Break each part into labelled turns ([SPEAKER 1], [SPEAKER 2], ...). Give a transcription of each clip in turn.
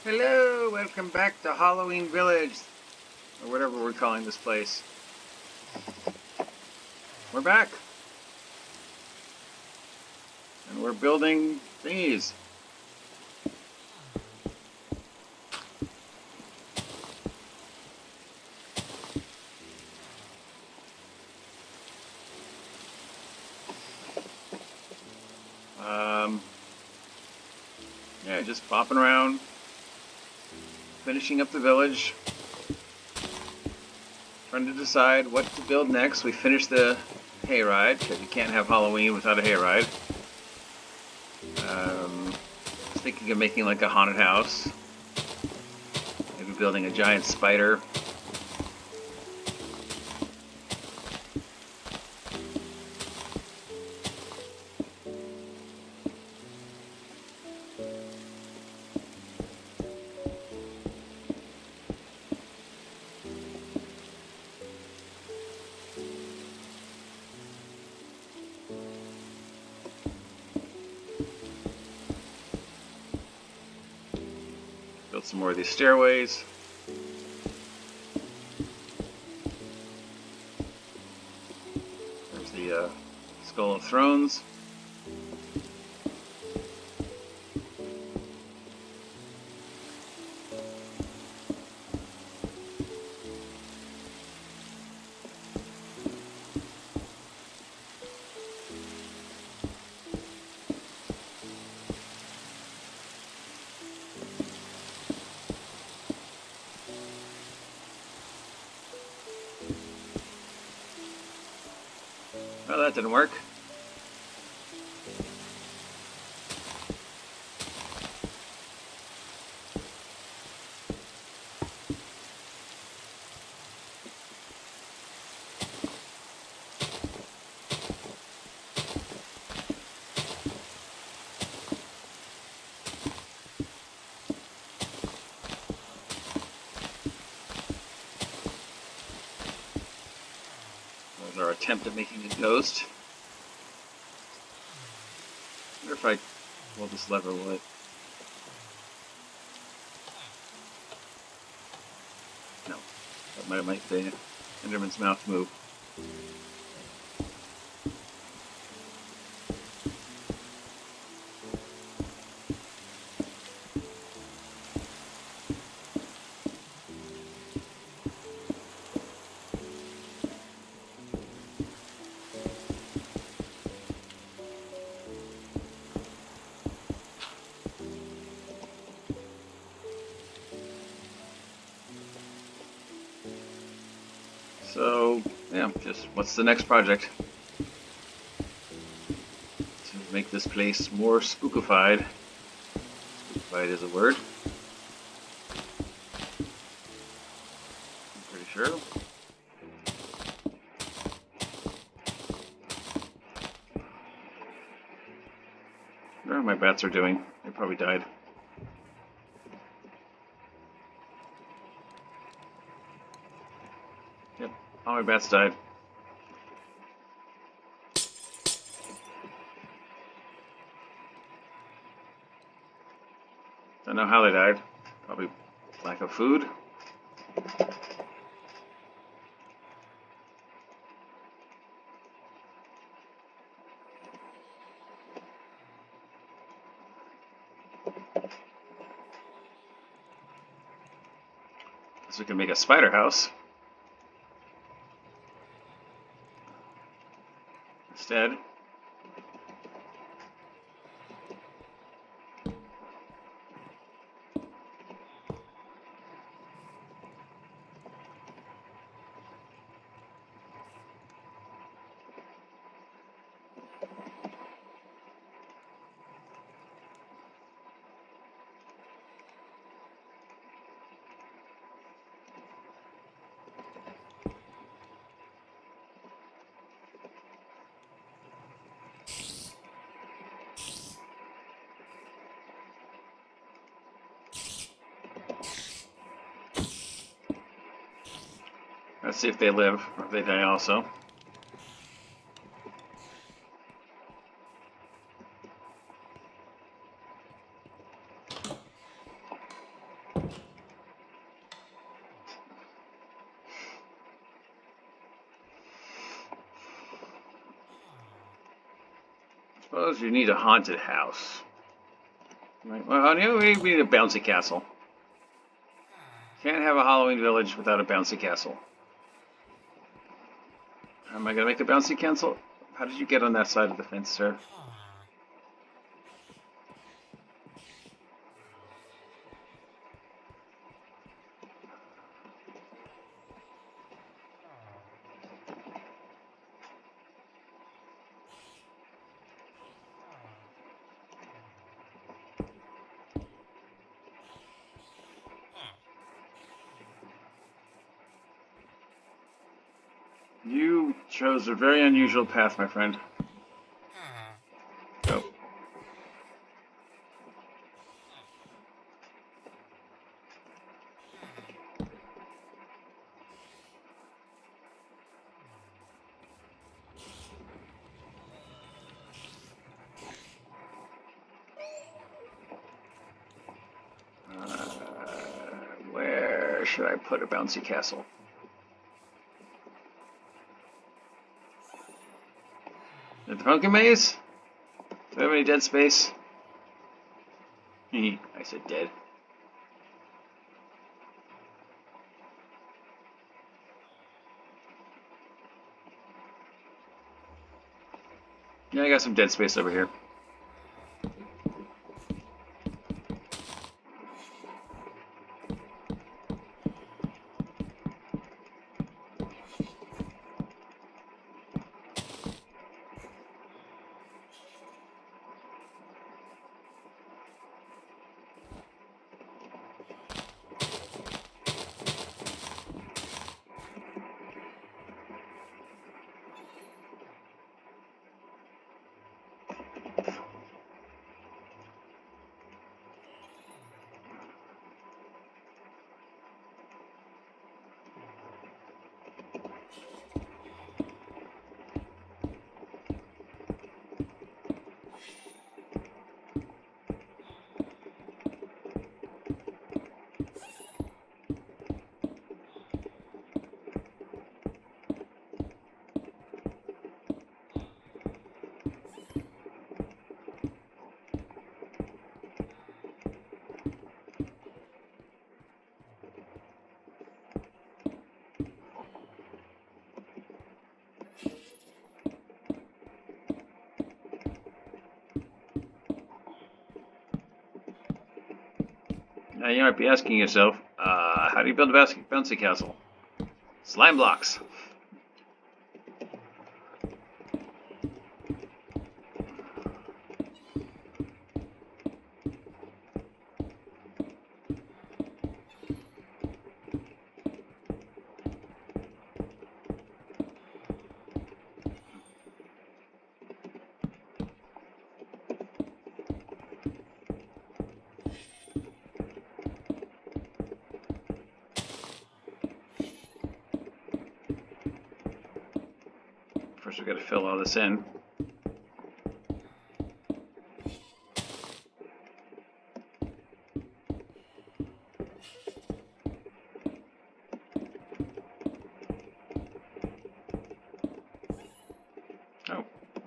[SPEAKER 1] Hello, welcome back to Halloween Village, or whatever we're calling this place. We're back. And we're building thingies. Yeah, just bopping around, finishing up the village, trying to decide what to build next. We finished the hayride, because you can't have Halloween without a hayride. I was thinking of making like a haunted house, maybe building a giant spider. Build some more of these stairways. There's the Skull of Thrones. Oh, that didn't work. That was our attempt at making a ghost. I wonder if I pull this lever, will it? No. That might make the Enderman's mouth move. So, yeah, just what's the next project? To make this place more spookified. Spookified is a word. I'm pretty sure. I wonder how my bats are doing. They probably died. Yep, all my bats died. Don't know how they died. Probably lack of food. Guess we can make a spider house. Instead. Let's see if they live or if they die also. Suppose you need a haunted house. Right. Well, we need a bouncy castle. Can't have a Halloween village without a bouncy castle. Am I gonna make a bouncy castle? How did you get on that side of the fence, sir? You chose a very unusual path, my friend. Go. Where should I put a bouncy castle? The pumpkin maze? Do I have any dead space? I said dead. Yeah, I got some dead space over here. Now you might be asking yourself, how do you build a bouncy castle? Slime blocks. First, we got to fill all this in. Oh.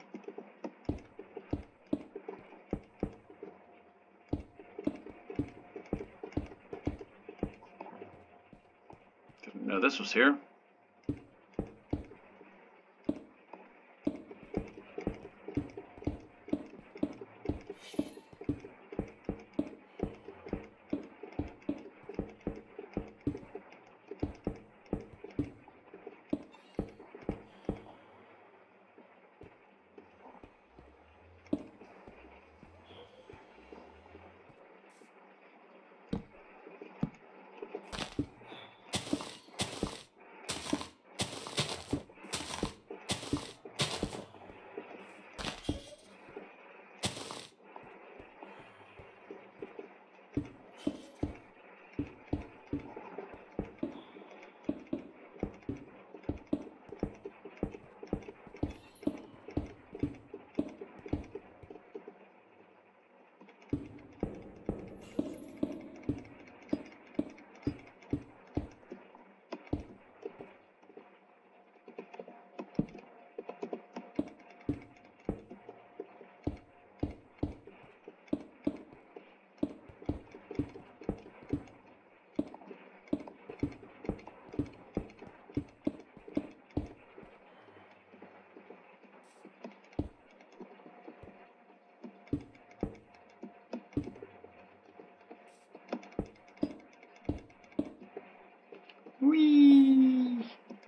[SPEAKER 1] Didn't know this was here. Whee!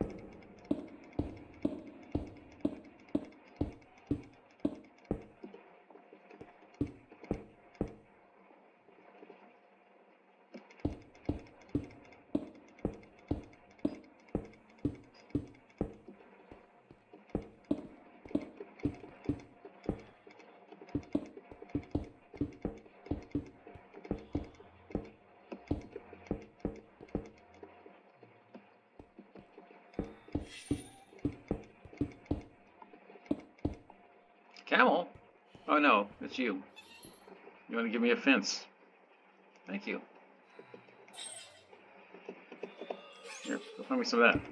[SPEAKER 1] Camel? Oh no, it's you. You want to give me a fence? Thank you. Here, go find me some of that.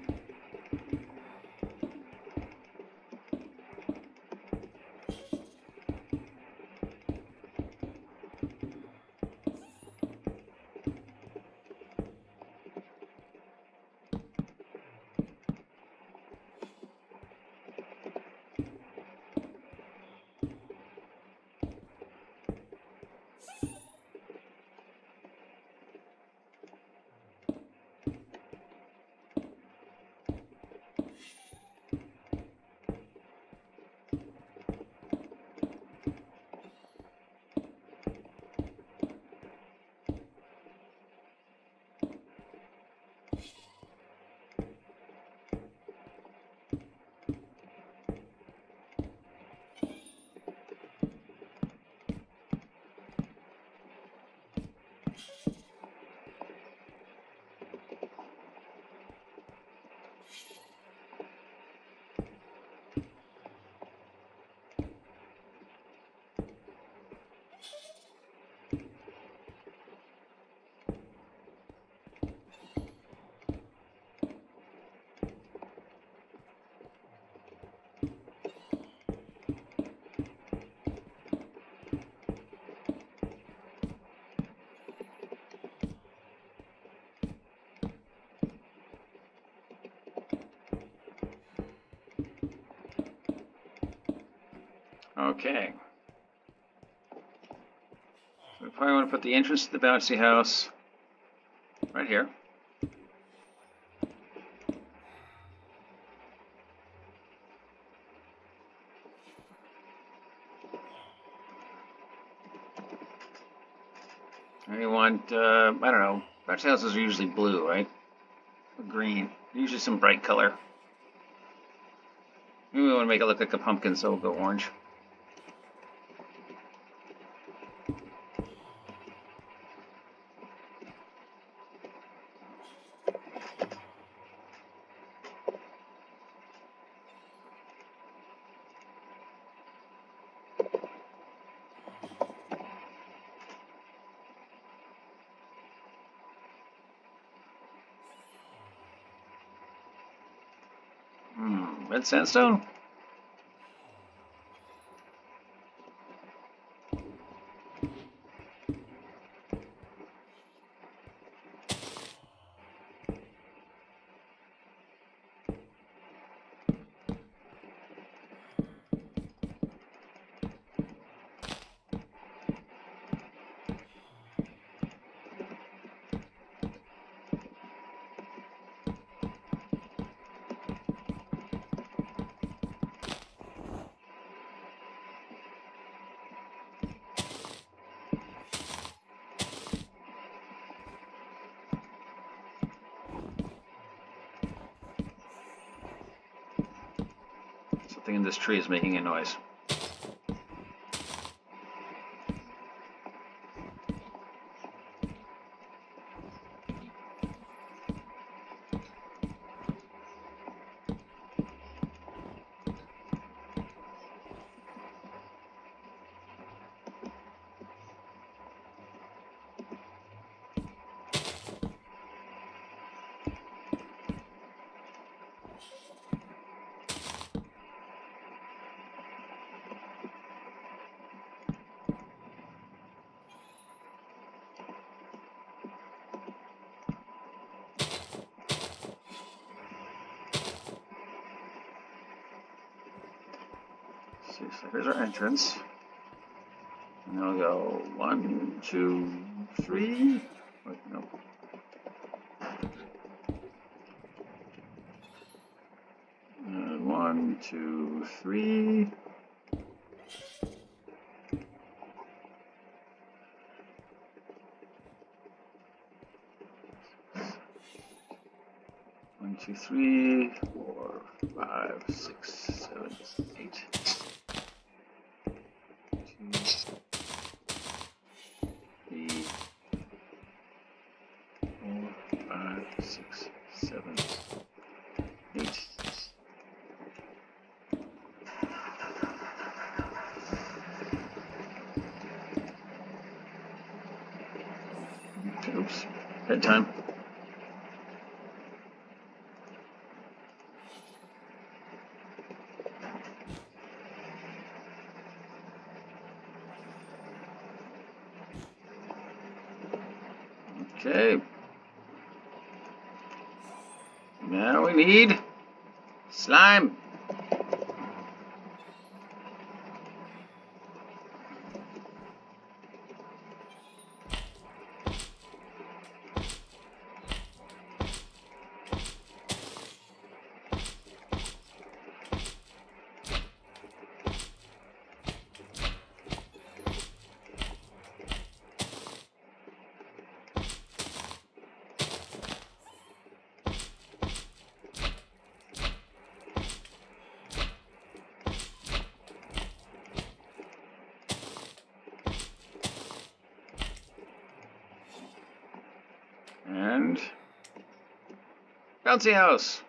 [SPEAKER 1] Okay. So we probably want to put the entrance to the bouncy house right here. And you want, I don't know, bouncy houses are usually blue, right? Or green. Usually some bright color. Maybe we want to make it look like a pumpkin, so we'll go orange. Red sandstone? Something in this tree is making a noise. So here's our entrance. And I'll go 1, 2, 3. Wait, no. 1, 2, 3. One, two, 3, 4, 5, 6, 7, 8. 2, 3, 4, 5, 6, 7, 8. Oops, bedtime. Okay. Now we need slime. And bouncy house.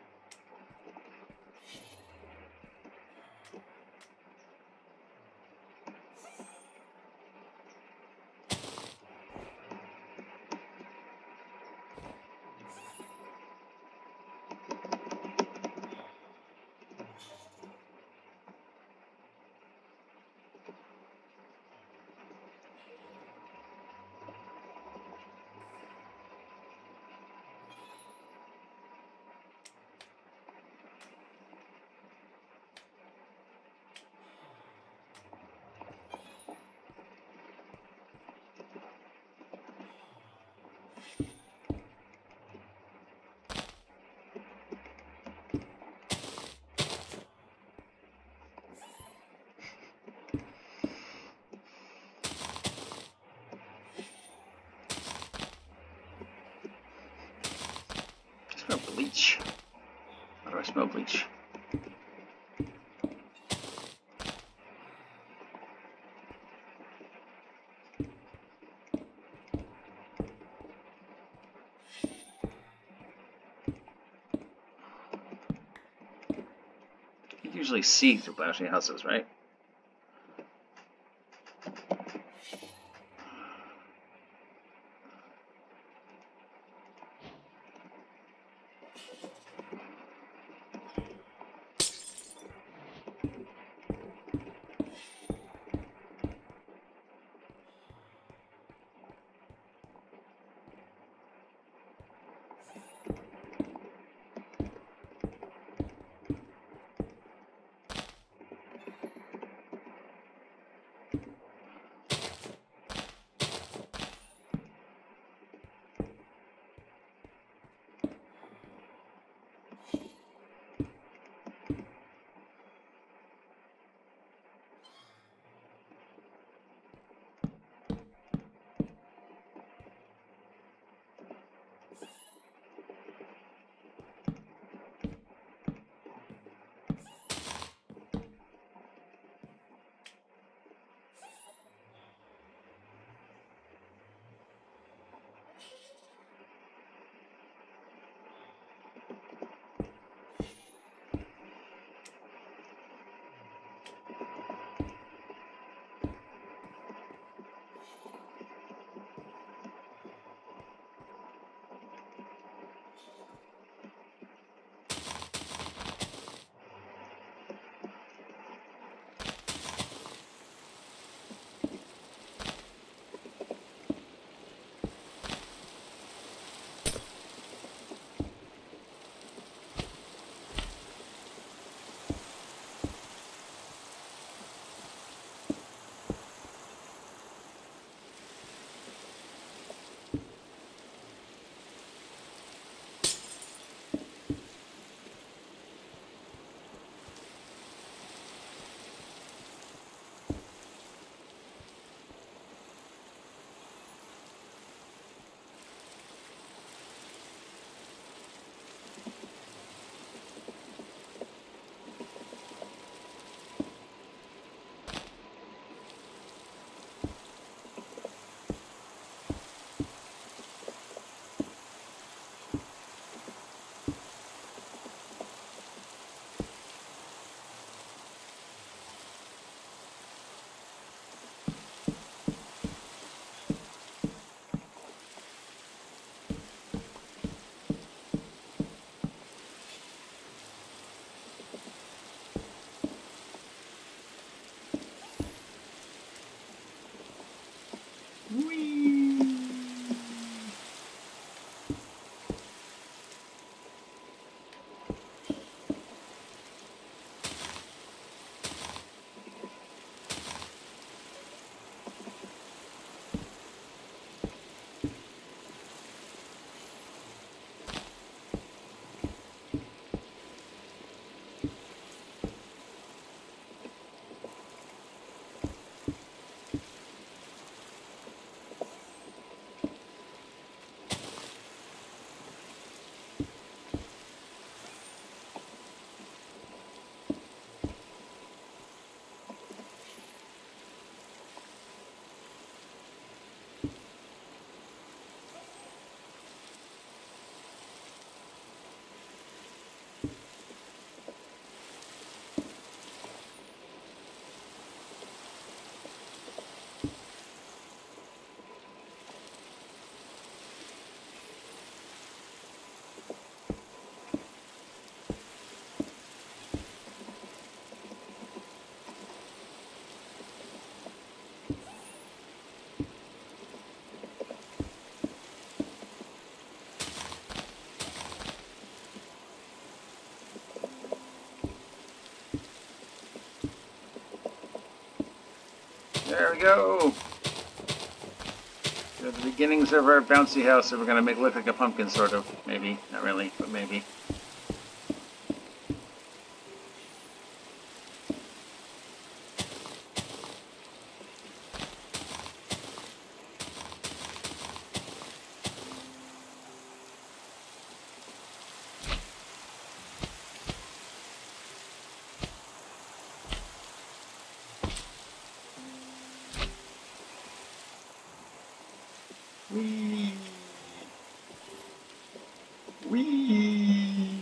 [SPEAKER 1] I smell bleach. Why do I smell bleach? You usually see through bouncy houses, right? There we go. They're the beginnings of our bouncy house that we're going to make look like a pumpkin, sort of. Maybe. Not really, but maybe. Whee! Whee!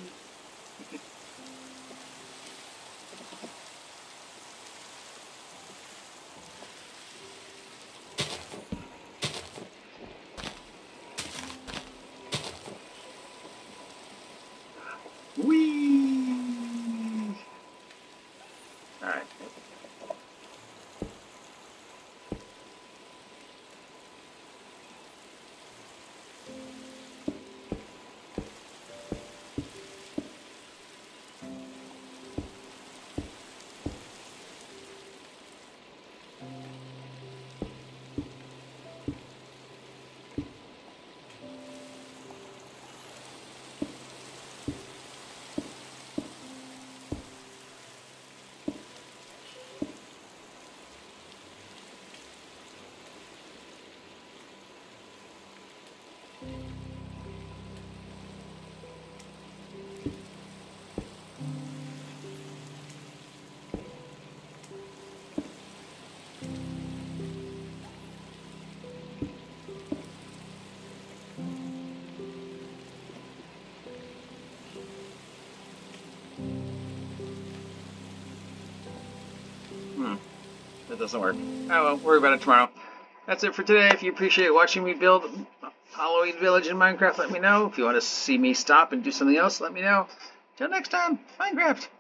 [SPEAKER 1] Whee! All right. That doesn't work. Oh well, worry about it tomorrow. That's it for today. If you appreciate watching me build Halloween Village in Minecraft, let me know. If you want to see me stop and do something else, let me know. Till next time, Minecraft!